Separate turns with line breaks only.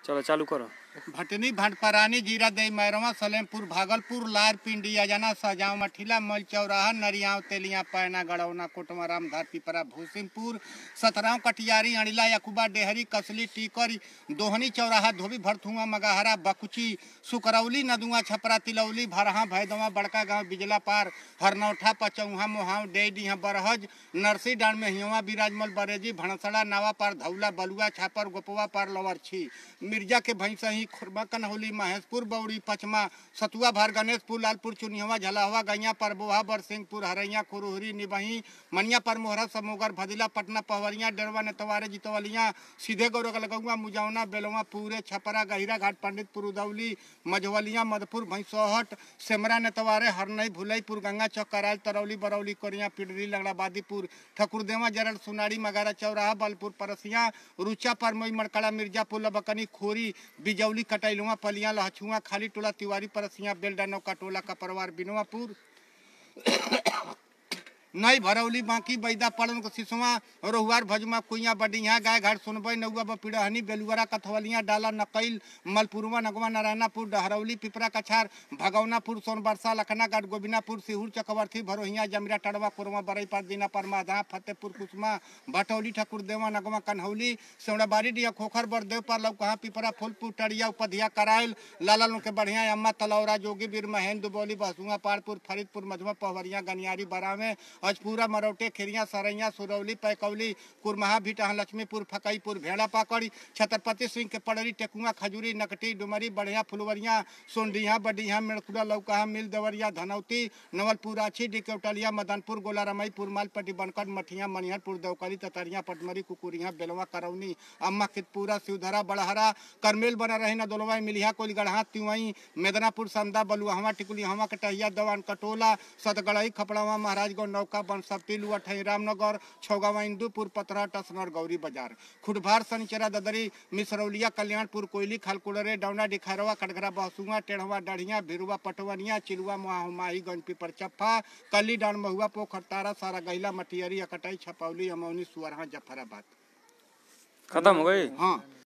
चलो चालू करो।
भटनी भटपरानी जीरा दई मैरवा सलेमपुर भागलपुर लार पिंडी अजना सजाव मठिला मल चौराहा नरियाव तेलिया पैना गड़ौना कोटमा रामधार पिपरा भूसिमपुर सतराव कटियारी अणिला यकुबा डेहरी कसली टीकरी दोहनी चौराहा धोबी भरथुआ मगाहरा बकुची सुकरौली नदुआ छपरा तिलौली भरहा भैदवा बड़का गांव बिजला पार हरनौठा पचौहा मोहाव डेडिहा बरहज नरसी डांड में हिवा बिराजमल बरेजी भणसड़ा नावा पार धौला बलुआ छापर गोपवा पार लवरछी मिर्जा के भैंसही खुरबा कन्हौली महेशपुर बौड़ी पचमा सतुआ भर गणेशपुर लालपुर चुनिहवा झलाहवा गैया परबोहा बरसिंहपुर हरैया कुरुहरी निबही मनिया पर मोहरा समोगर भदिला पटना पवरिया डरवा नेतवारे जितवलिया सीधे गौरगलगुआ मुजावना बेलवा पूरे छपरा गहिरा घाट पंडितपुर उदौली मझवलिया मधुपुर भैंसोहट सेमरा नेतवारे हरनई भुलईपुर गंगा चौक कराल तरौली बरौली कोरिया पिडरी लंगड़ाबादीपुर ठकुरदेवा जरल सुनाड़ी मगारा चौराहा बलपुर परसिया रुचा परमई मड़कड़ा मिर्जापुर लबकनी खोरी बिजौली कटैलुआ पलिया लहछुआ खाली टोला तिवारी परसिया बेलडा नौका टोला का परिवार बिनवापुर नई भरौली बांकी बैदा पड़न को सिसवा रोहुआर भजमा कुइया बडिया गाय घाट सुनबई नौआ बपिड़हनी बेलुआरा कथवलिया डाला नकैल मलपुरवा नगवा नारायणापुर डहरौली पिपरा कछार भगौनापुर सोनबरसा लखनागढ़ गोबिनापुर सिहुर चकवर्ती भरोहिया जमरा टड़वा कुरमा बरई पर दीना पर माधा फतेहपुर कुसमा भटौली ठकुरदेवा नगवा कन्हौली सेवड़ाबाड़ी डिया खोखर बरदेव पर लौकहा पिपरा फूलपुर टड़िया उपधिया करायल लाला के बढ़िया अम्मा तलौरा जोगी बीर महेंद्र दुबौली बहसुआ पारपुर फरीदपुर मधुआ पहवरिया गनियारी बरावे अजपूरा मरौटे खिरिया सरैया सुरौली पैकौली कुरमहा भिटहा लक्ष्मीपुर फकईपुर भेड़ा पाकड़ी छत्रपति सिंह के पड़री टेकुआ खजूरी नकटी डुमरी बढ़िया फुलवरिया सोंडिया बडिया मेड़कुड़ा लौकहा मिल देवरिया धनौती नवलपुराछी डिकेवटलिया मदनपुर गोलारमईपुर मालपट्टी बनकट मठिया मनिहरपुर देवकली ततरिया पटमरी कुकुरिया बेलवा करौनी अम्मा कितपुरा शिवधरा बड़हरा करमेल बना रहे नदोलवा मिलिया कोलीगढ़ा तिवई मेदनापुर समदा बलुआवा टिकुलियावा कटहिया दवान कटोला सतगढ़ई खपड़ावा महाराजगंज नौका बनसप्ती लुअठई रामनगर छौगावा इंदुपुर पतरा टसनर गौरी बाजार खुटभार सनिचरा ददरी मिसरौलिया कल्याणपुर कोयली खालकुड़रे डौना डिखारवा कटघरा बहसुआ टेढ़वा डढ़िया भिरुआ पटवनिया चिलुआ माही गंजपी पर चप्पा कली डांड महुआ पोखर तारा सारा गहिला मटियरी अकटई छपौली अमौनी सुअरहा जफराबाद।
खत्म हो गई।
हाँ।